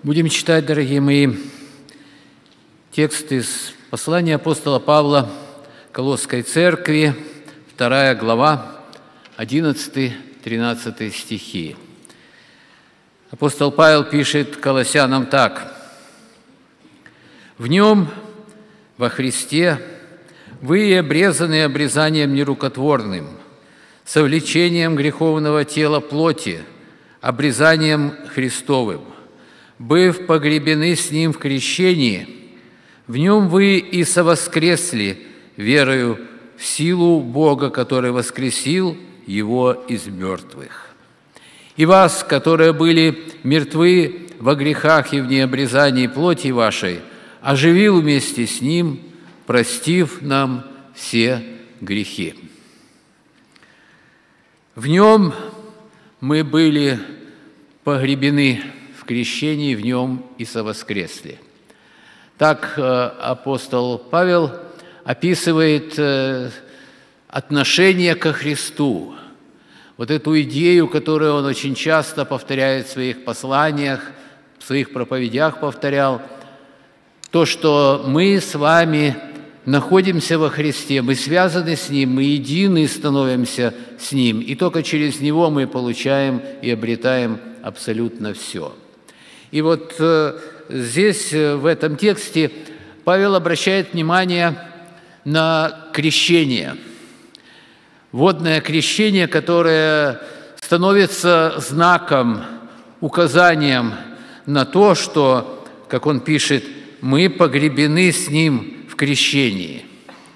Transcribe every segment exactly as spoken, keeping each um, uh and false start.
Будем читать, дорогие мои, текст из послания апостола Павла Колосской церкви, вторая глава, одиннадцатый-тринадцатый стихи. Апостол Павел пишет колоссянам так: «В Нем, во Христе, вы и обрезаны обрезанием нерукотворным, совлечением греховного тела плоти, обрезанием Христовым, быв погребены с Ним в крещении, в Нем вы и совоскресли верою в силу Бога, который воскресил Его из мертвых. И вас, которые были мертвы во грехах и в необрезании плоти вашей, оживил вместе с Ним, простив нам все грехи». В Нем мы были погребены в крещении, в Нем и совоскресли. Так апостол Павел описывает отношение ко Христу, вот эту идею, которую он очень часто повторяет в своих посланиях, в своих проповедях повторял, то, что мы с вами находимся во Христе, мы связаны с Ним, мы едины становимся с Ним, и только через Него мы получаем и обретаем абсолютно все. И вот э, здесь, в этом тексте, Павел обращает внимание на крещение, водное крещение, которое становится знаком, указанием на то, что, как он пишет, мы погребены с Ним в крещении.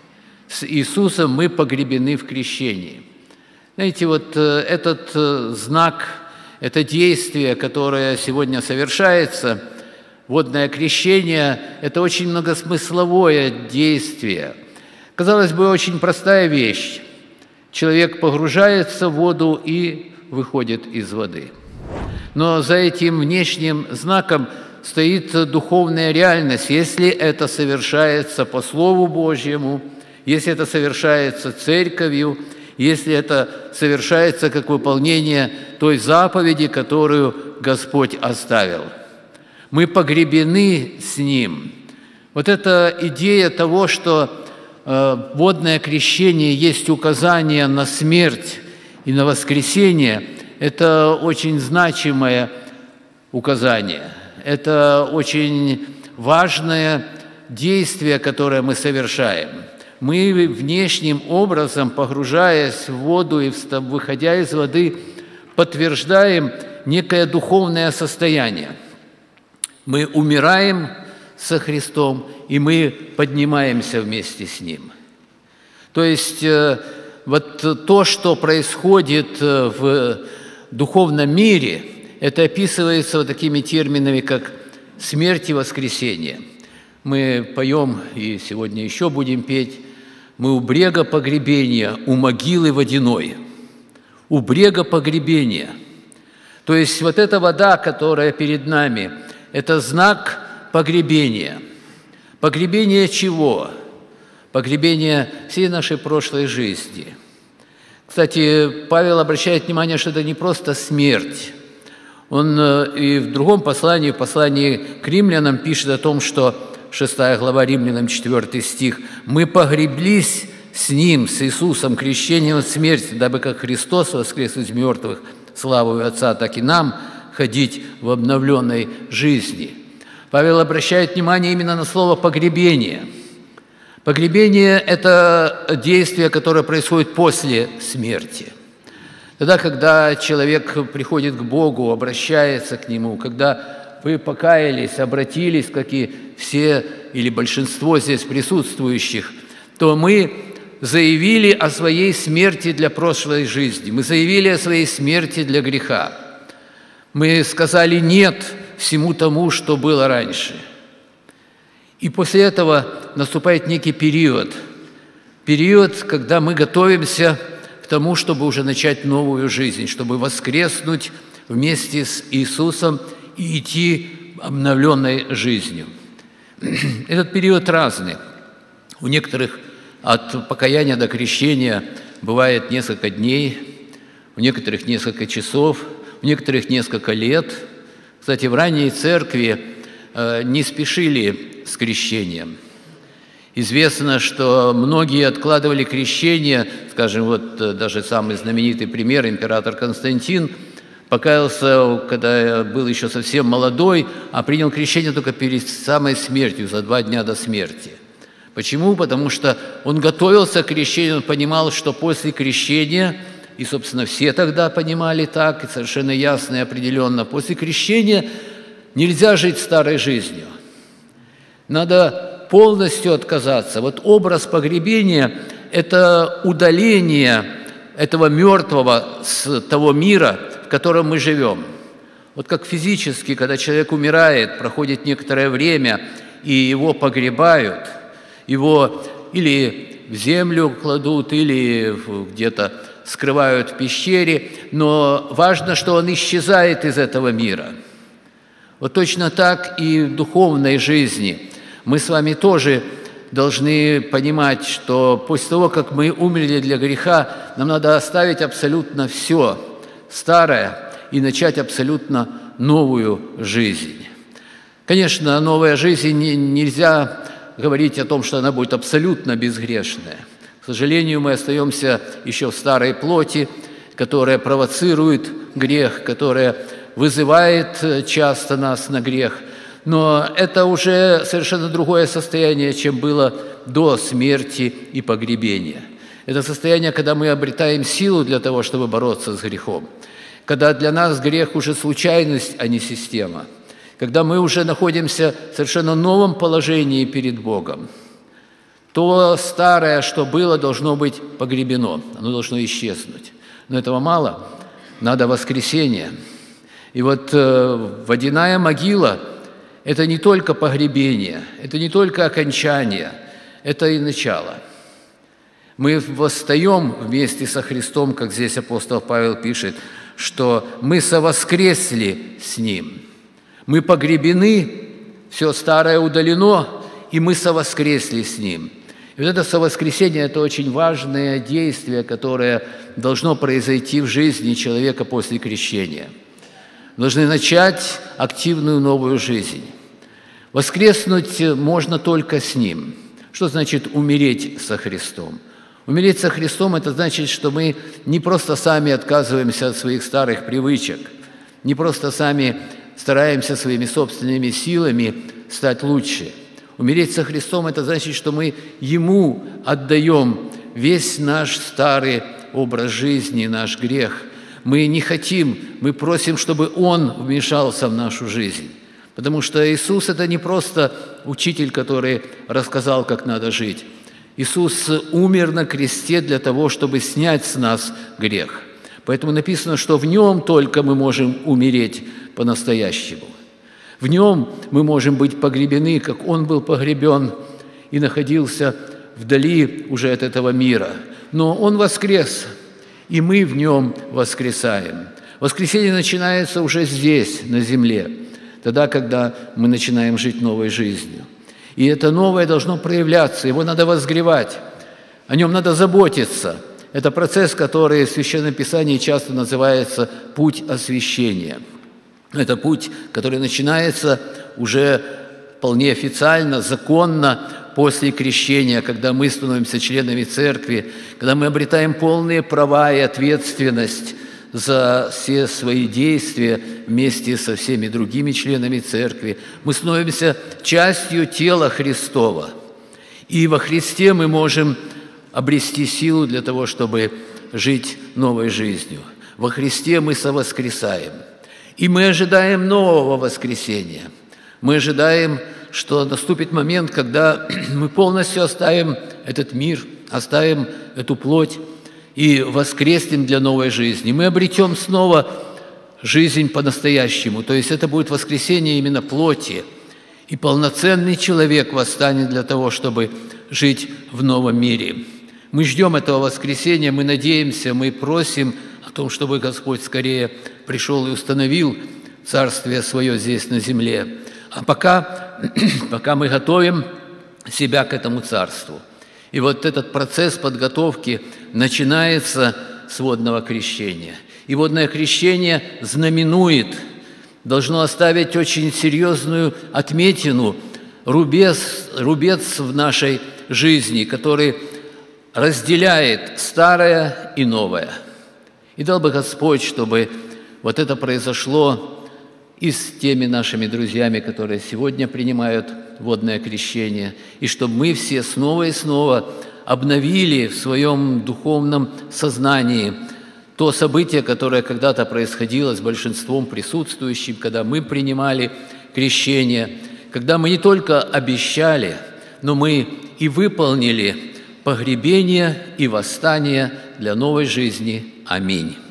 С Иисусом мы погребены в крещении. Знаете, вот этот знак, это действие, которое сегодня совершается, водное крещение, это очень многосмысловое действие. Казалось бы, очень простая вещь. Человек погружается в воду и выходит из воды. Но за этим внешним знаком стоит духовная реальность. Если это совершается по Слову Божьему, если это совершается церковью, если это совершается как выполнение той заповеди, которую Господь оставил. Мы погребены с Ним. Вот эта идея того, что э, водное крещение есть указание на смерть и на воскресение, это очень значимое указание. Это очень важное действие, которое мы совершаем. Мы внешним образом, погружаясь в воду и выходя из воды, подтверждаем некое духовное состояние. Мы умираем со Христом, и мы поднимаемся вместе с Ним. То есть вот то, что происходит в духовном мире, это описывается вот такими терминами, как смерть и воскресение. Мы поем, и сегодня еще будем петь: «Мы у брега погребения, у могилы водяной». У брега погребения. То есть вот эта вода, которая перед нами, это знак погребения. Погребение чего? Погребение всей нашей прошлой жизни. Кстати, Павел обращает внимание, что это не просто смерть. Он и в другом послании, в послании к римлянам, пишет о том, что шестая глава Римлянам, четвёртый стих: «Мы погреблись с Ним, с Иисусом, крещением от смерти, дабы как Христос воскрес из мертвых славою Отца, так и нам ходить в обновленной жизни». Павел обращает внимание именно на слово «погребение». Погребение – это действие, которое происходит после смерти. Тогда, когда человек приходит к Богу, обращается к Нему, когда вы покаялись, обратились, как и все или большинство здесь присутствующих, то мы заявили о своей смерти для прошлой жизни, мы заявили о своей смерти для греха. Мы сказали «нет» всему тому, что было раньше. И после этого наступает некий период, период, когда мы готовимся к тому, чтобы уже начать новую жизнь, чтобы воскреснуть вместе с Иисусом и идти обновленной жизнью. Этот период разный. У некоторых от покаяния до крещения бывает несколько дней, у некоторых несколько часов, у некоторых несколько лет, Кстати, в ранней церкви не спешили с крещением. Известно, что многие откладывали крещение, скажем, вот даже самый знаменитый пример, император Константин, покаялся, когда был еще совсем молодой, а принял крещение только перед самой смертью, за два дня до смерти. Почему? Потому что он готовился к крещению, он понимал, что после крещения, и, собственно, все тогда понимали так, и совершенно ясно и определенно, после крещения нельзя жить старой жизнью. Надо полностью отказаться. Вот образ погребения – это удаление этого мертвого с того мира, в котором мы живем. Вот как физически, когда человек умирает, проходит некоторое время, и его погребают, его или в землю кладут, или где-то скрывают в пещере, но важно, что он исчезает из этого мира. Вот точно так и в духовной жизни. Мы с вами тоже должны понимать, что после того, как мы умерли для греха, нам надо оставить абсолютно все старое и начать абсолютно новую жизнь. Конечно, новая жизнь нельзя говорить о том, что она будет абсолютно безгрешная. К сожалению, мы остаемся еще в старой плоти, которая провоцирует грех, которая вызывает часто нас на грех. Но это уже совершенно другое состояние, чем было до смерти и погребения. Это состояние, когда мы обретаем силу для того, чтобы бороться с грехом. Когда для нас грех уже случайность, а не система. Когда мы уже находимся в совершенно новом положении перед Богом. То старое, что было, должно быть погребено, оно должно исчезнуть. Но этого мало, надо воскресение. И вот э, водяная могила – это не только погребение, это не только окончание, это и начало. Мы восстаем вместе со Христом, как здесь апостол Павел пишет, что мы совоскресли с Ним. Мы погребены, все старое удалено, и мы совоскресли с Ним. И вот это совоскресение – это очень важное действие, которое должно произойти в жизни человека после крещения. Должны начать активную новую жизнь. Воскреснуть можно только с Ним. Что значит умереть со Христом? Умереть со Христом – это значит, что мы не просто сами отказываемся от своих старых привычек, не просто сами стараемся своими собственными силами стать лучше. Умереть со Христом – это значит, что мы Ему отдаем весь наш старый образ жизни, наш грех. Мы не хотим, мы просим, чтобы Он вмешался в нашу жизнь. Потому что Иисус – это не просто учитель, который рассказал, как надо жить. Иисус умер на кресте для того, чтобы снять с нас грех. Поэтому написано, что в Нем только мы можем умереть по-настоящему. В Нем мы можем быть погребены, как Он был погребен и находился вдали уже от этого мира. Но Он воскрес, и мы в Нем воскресаем. Воскресение начинается уже здесь, на земле, тогда, когда мы начинаем жить новой жизнью. И это новое должно проявляться, его надо возгревать, о нем надо заботиться. Это процесс, который в Священном Писании часто называется «путь освящения». Это путь, который начинается уже вполне официально, законно, после крещения, когда мы становимся членами церкви, когда мы обретаем полные права и ответственность за все свои действия вместе со всеми другими членами церкви. Мы становимся частью тела Христова. И во Христе мы можем обрести силу для того, чтобы жить новой жизнью. Во Христе мы совоскресаем. И мы ожидаем нового воскресения. Мы ожидаем, что наступит момент, когда мы полностью оставим этот мир, оставим эту плоть и воскреснем для новой жизни. Мы обретем снова жизнь по-настоящему. То есть это будет воскресение именно плоти. И полноценный человек восстанет для того, чтобы жить в новом мире. Мы ждем этого воскресения, мы надеемся, мы просим о том, чтобы Господь скорее пришел и установил Царствие Свое здесь на земле. А пока, пока мы готовим себя к этому Царству. И вот этот процесс подготовки начинается с водного крещения. И водное крещение знаменует должно оставить очень серьезную отметину, рубец, рубец в нашей жизни, который разделяет старое и новое. И дал бы Господь, чтобы вот это произошло и с теми нашими друзьями, которые сегодня принимают водное крещение, и чтобы мы все снова и снова обновили в своем духовном сознании то событие, которое когда-то происходило с большинством присутствующим, когда мы принимали крещение, когда мы не только обещали, но мы и выполнили погребение и восстание для новой жизни. Аминь.